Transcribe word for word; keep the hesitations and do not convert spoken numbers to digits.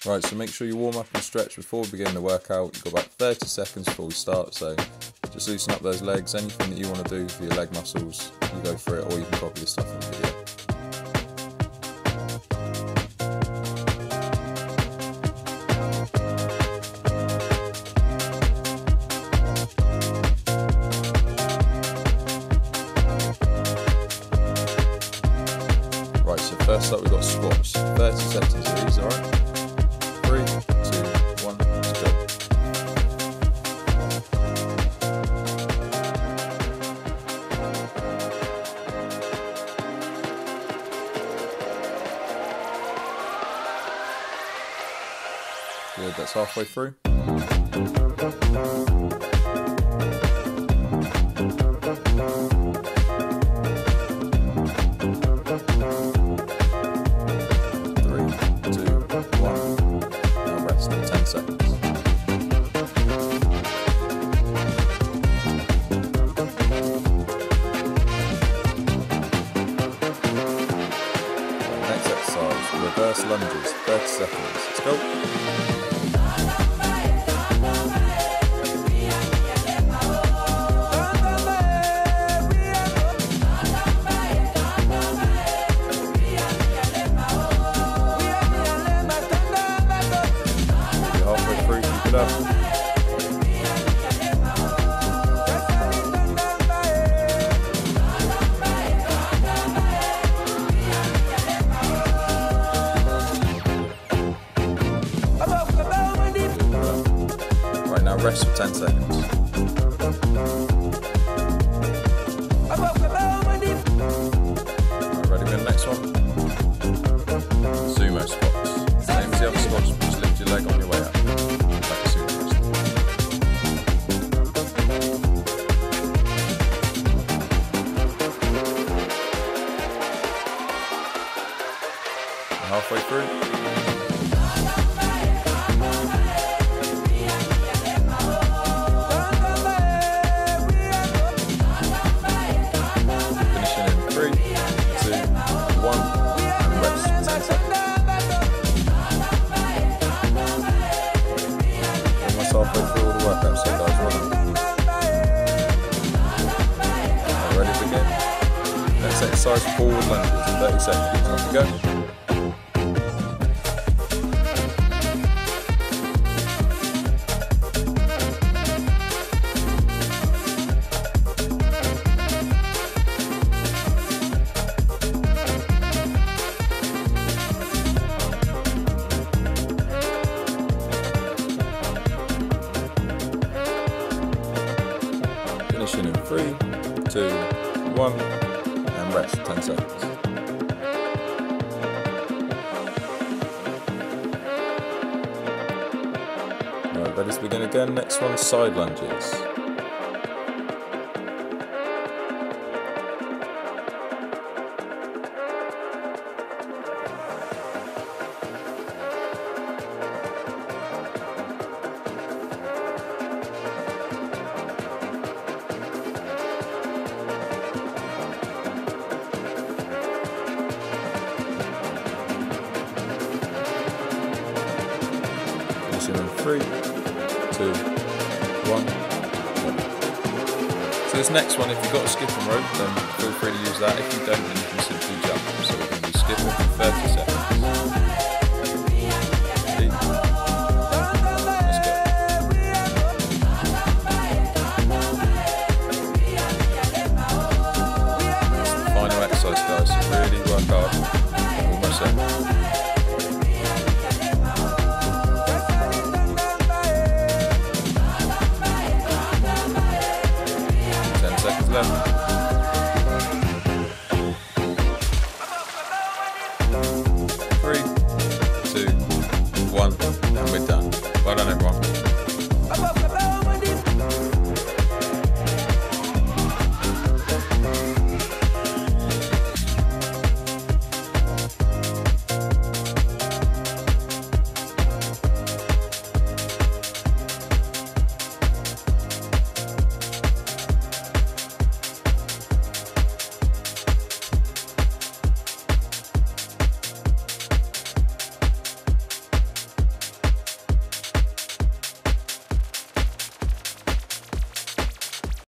Right, so make sure you warm up and stretch before we begin the workout. You've got about thirty seconds before we start, so just loosen up those legs. Anything that you want to do for your leg muscles, you go for it, or you can copy the stuff in the video. Right, so first up we've got squats. thirty seconds of these, alright? Three, two, one, let's go. Good, that's halfway through. ten seconds. Next exercise, reverse lunges, thirty seconds. Let's go. Up. Right, now rest for ten seconds. Right, ready for the next one? Sumo squats. Same as the other squats, just lift your leg on your way up. Halfway through. Finishing in three, two, one, and rest ten seconds. Almost halfway through all the workout, so guys, running. Right, ready to begin? Next exercise, forward lunges, thirty seconds. Off we go. Finishing in three, two, one, and rest ten seconds. Right, ready to begin again. Next one, side lunges. In three, two, one. So this next one, if you've got a skipping rope, then feel free to use that. If you don't, then you can simply jump. So we're going to be skipping for thirty seconds. Ready? Let's go. That's the final exercise, guys. So really work hard. Almost there.